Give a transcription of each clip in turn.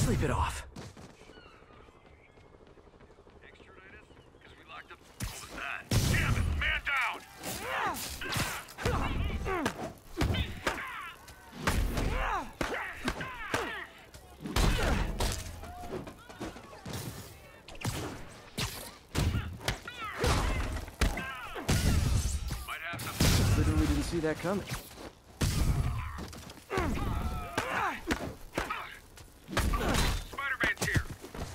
Sleep it off. Damn it! Man down! Literally didn't see that coming. Spider-Man's here!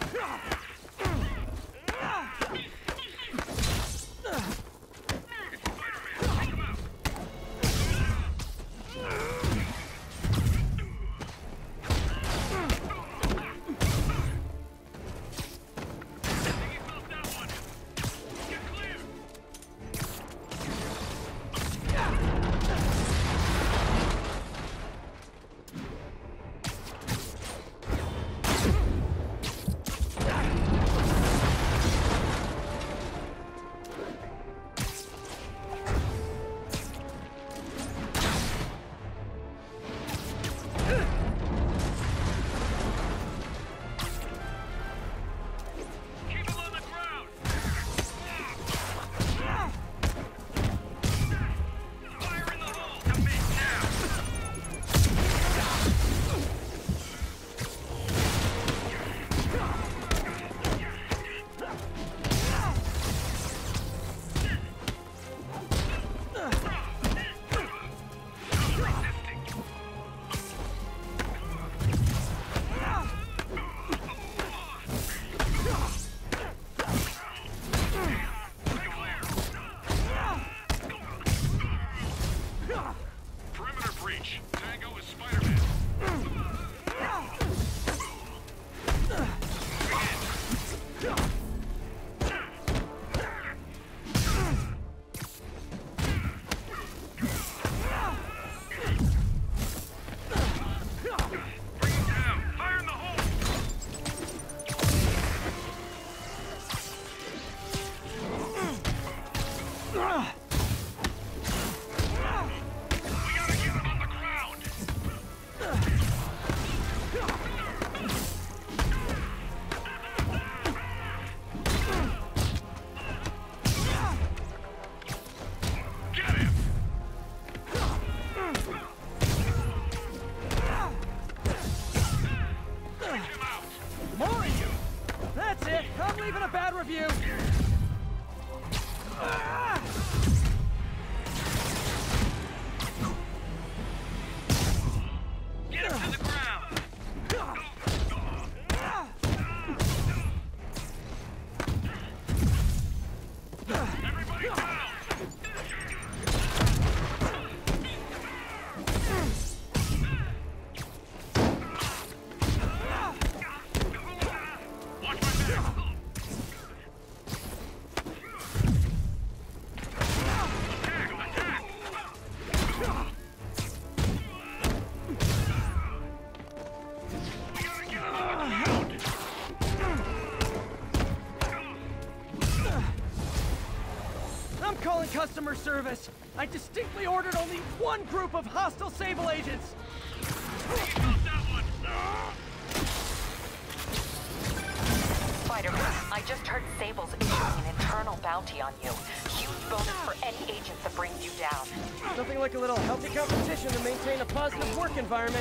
Review. Get him to the ground! Everybody down! Watch my back! Calling customer service. I distinctly ordered only one group of hostile Sable agents. Spider-Man, I just heard Sable's issuing an internal bounty on you. Huge bonus for any agent that brings you down. Nothing like a little healthy competition to maintain a positive work environment.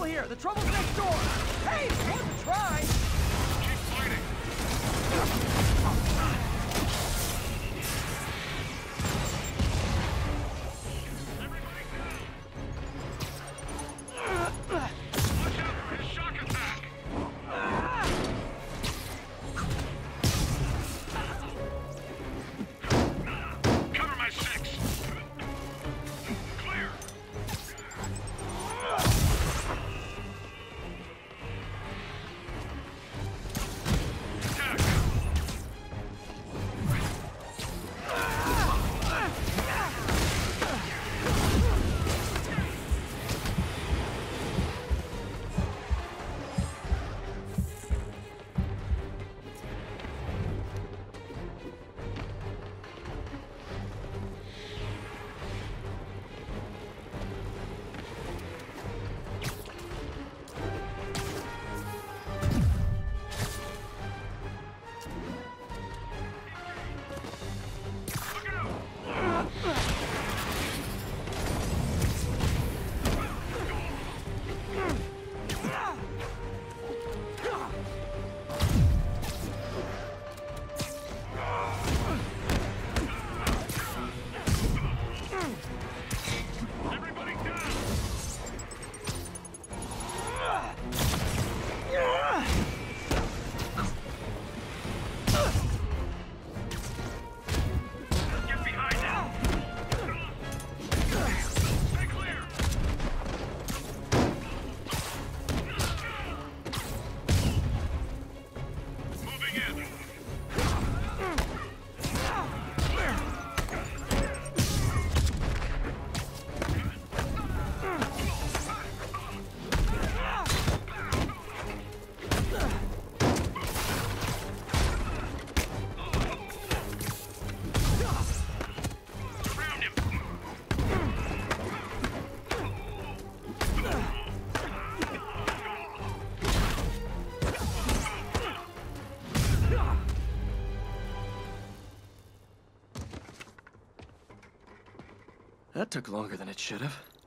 trouble here. The trouble's next door. Hey, worth a try. Keep fighting. Watch out for his shock attack. Cover my six. Clear. Attack. Look out. Everybody down. Get behind them. Stay clear. Moving in. Surround him. That took longer than it should have.